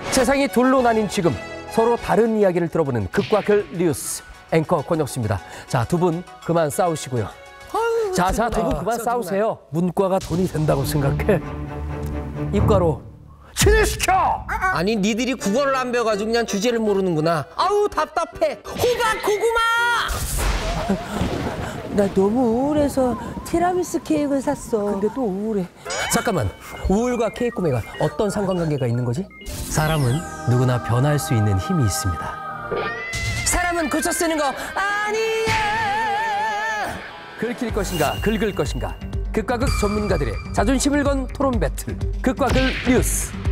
세상이 둘로 나뉜 지금 서로 다른 이야기를 들어보는 극과 극 뉴스 앵커 권혁수입니다. 자, 두 분 그만 싸우시고요. 자, 두 분 그만 싸우세요. 문과가 돈이 된다고 생각해. 이과로 진행시켜! 아니 니들이 국어를 안 배워가지고 그냥 주제를 모르는구나. 아우 답답해. 호박 고구마. 나 너무 우울해서 티라미수 케이크를 샀어. 근데 또 우울해. 잠깐만, 우울과 케이크 구매가 어떤 상관관계가 있는 거지? 사람은 누구나 변할 수 있는 힘이 있습니다. 사람은 고쳐 쓰는 거 아니야. 긁힐 것인가 긁을 것인가, 극과 극 전문가들의 자존심을 건 토론 배틀, 극과 극 뉴스